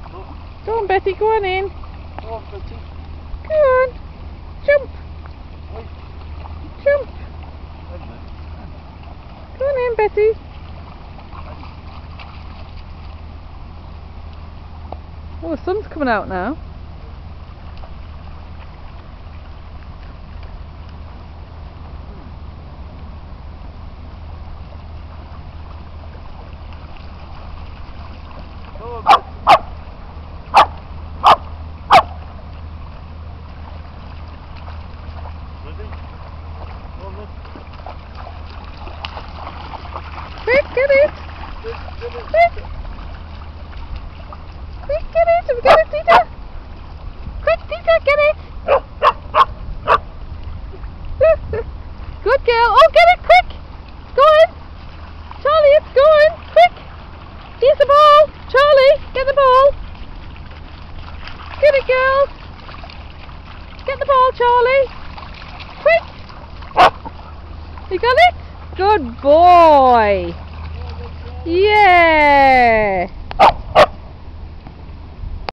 Go on, Betty, go on in. Go on, Betty. Go on. Jump. Jump. Go on in, Betty. Oh, the sun's coming out now. Go on, Betty. Ready? Go on, then. Quick, get it. Quick. Quick, get it. Have we got it, Tita? Quick, Tita, get it. Good girl. Oh, get it quick. It's going. Charlie, it's going. Quick. Here's the ball. Charlie, get the ball. Get it, girl. Get the ball, Charlie. Quick. You got it? Good boy. Yeah.